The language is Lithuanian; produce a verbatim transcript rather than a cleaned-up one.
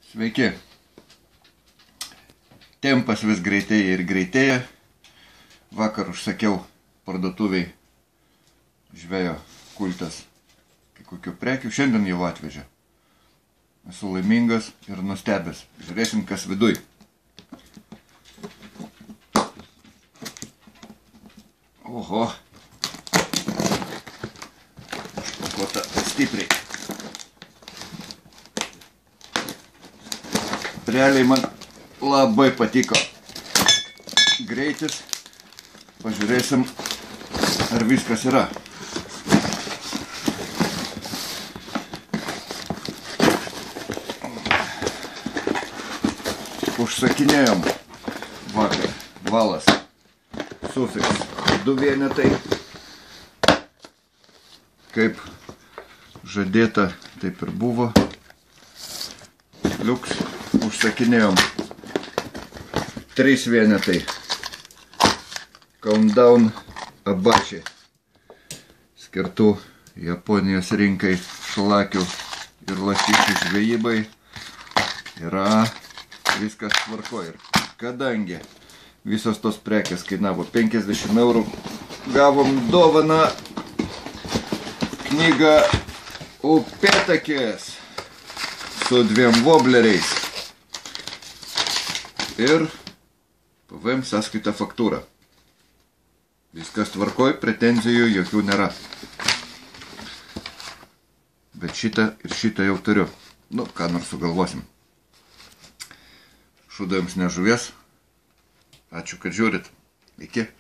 Sveiki. Tempas vis greitėja ir greitėja. Vakar užsakiau parduotuviai žvejo kultas kai kokių prekių. Šiandien jau atvežė. Esu laimingas ir nustebęs. Žiūrėsim, kas viduj. Oho. Užpakuota stipriai. Realiai man labai patiko greitis. Pažiūrėsim, ar viskas yra. Užsakinėjom vakar valas Sufix du vienetai. Kaip žadėta, taip ir buvo. Liuks. Užsakinėjom trys vienetai Countdown Abachi skirtų Japonijos rinkai šlakių ir lašišų žvejybai. Yra viskas tvarkoj. Ir kadangi visos tos prekės kainavo penkiasdešimt eurų, gavom dovaną knygą Upėtakis su dviem vobleriais. Ir P V M sąskaita faktūra. Viskas tvarkoj, pretenzijų jokių nėra. Bet šitą ir šitą jau turiu. Nu, ką nors sugalvosim. Šūdo jums ne žuvies. Ačiū, kad žiūrit. Iki.